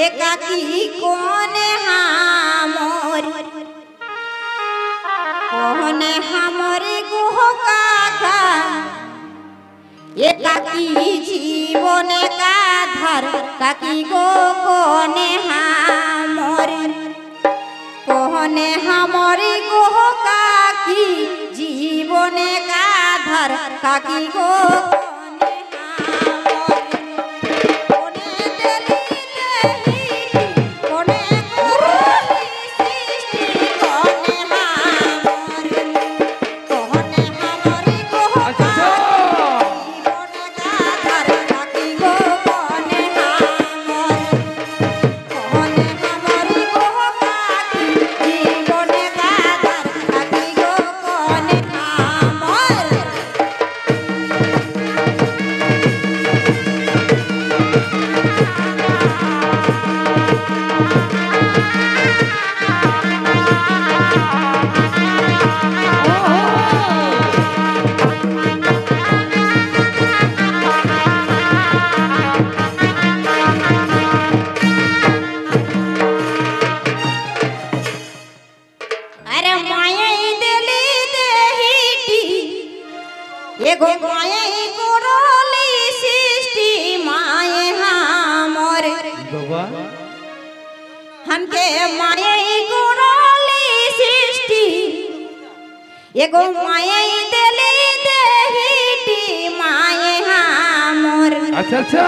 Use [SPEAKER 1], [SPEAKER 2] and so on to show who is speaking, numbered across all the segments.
[SPEAKER 1] एकाकी कोने हमर कोने हमर गुह काका एकाकी जीवने का धर काकी गो कोने हमर गुह काकी जीवने का धर काकी गो हमके माये गुरोली सृष्टि एगो माये देली देहीटी माये हमर
[SPEAKER 2] अच्छा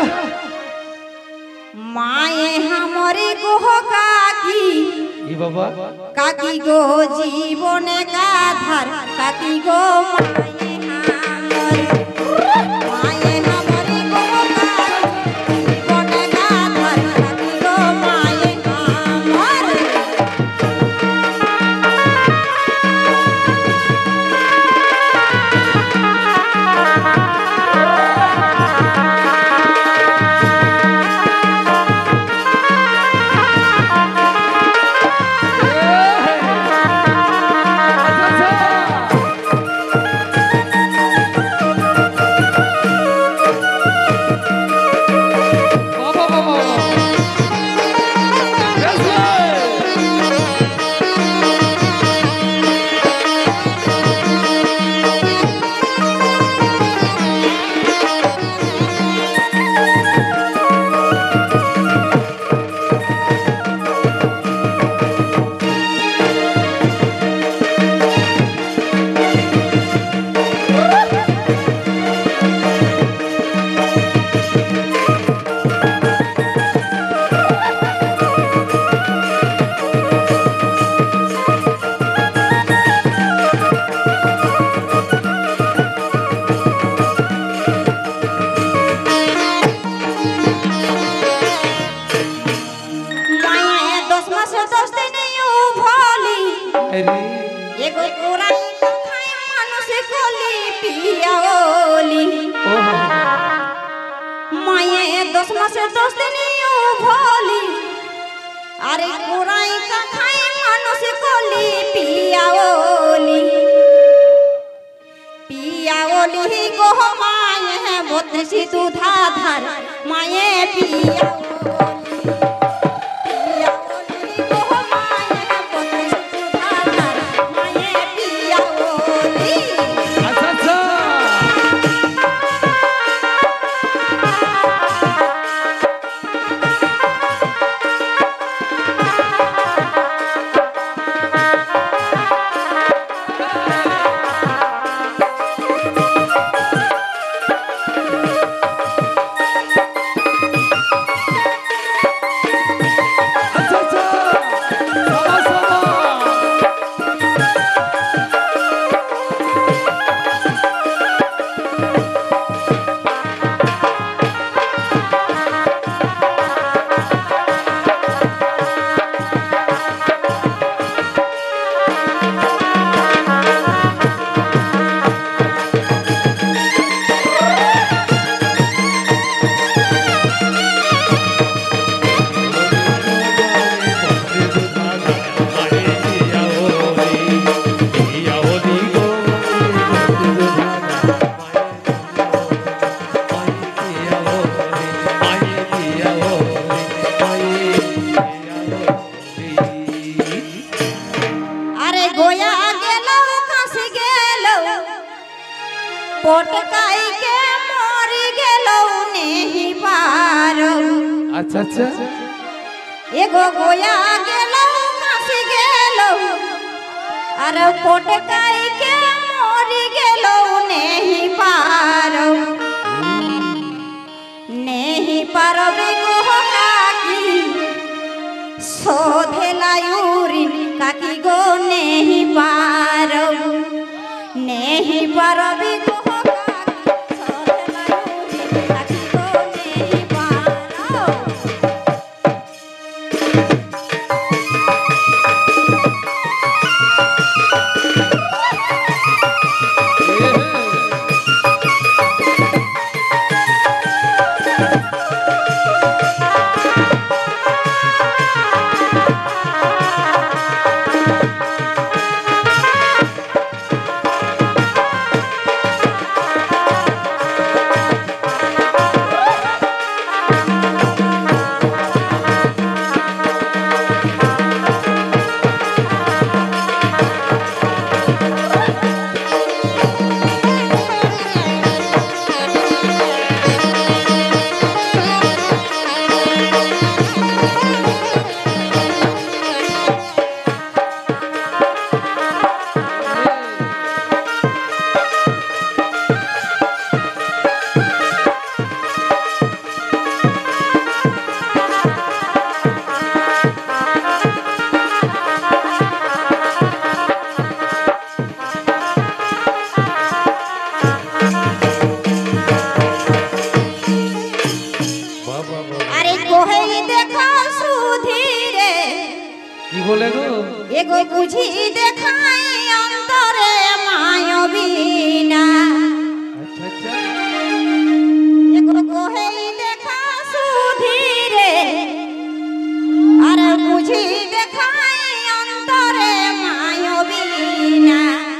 [SPEAKER 1] माये हमरी गोह काकी
[SPEAKER 2] ई बाबा
[SPEAKER 1] काकी गो जीवने का धर काकी गो माये हमर माये हमरी गोह काकी जीवने का धर काकी गो माये हमर एगो कोराई खाए मानुष कोली पियाओली माये 10 मास 10 दिन भोली अरे कोराई का खाए मानुष कोली पियाओली पियाओली गो माये बोतसी दूधा धर माये पियाओली
[SPEAKER 2] अच्छा
[SPEAKER 1] एगो गोया गेलो मासी गेलो अरे पोटकाई के मोरी गेलो नहीं पारो नहीं पारबे गो काकी सोधेला यूरिन काकी गो नहीं पारो नहीं पारबे गो काकी सोधेला यूरिन काकी गो नहीं पारो एगो बुझी देखाई अंतरे मायबीना
[SPEAKER 2] अच्छा अच्छा
[SPEAKER 1] एगो कोहे देखा सुधी रे अरे बुझी देखाई अंतरे मायबीना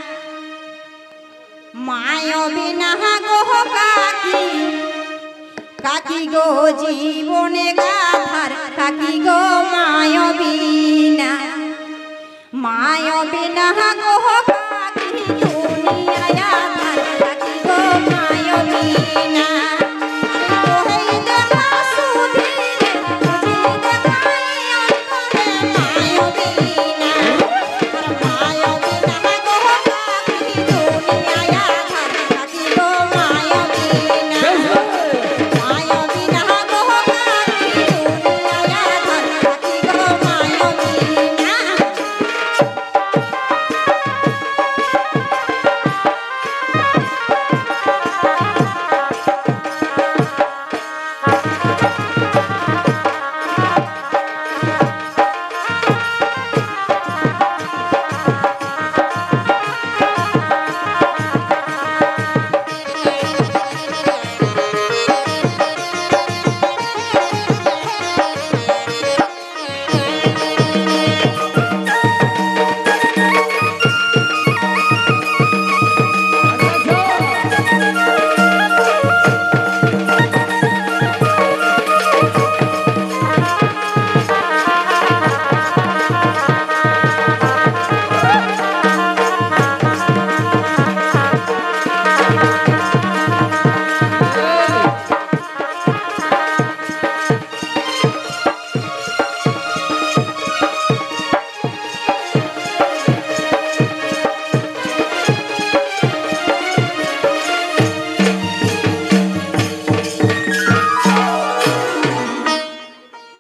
[SPEAKER 1] मायबीना गो काकी काकी गो जीवने गाधार काकी गो मायबीना मायबीना गो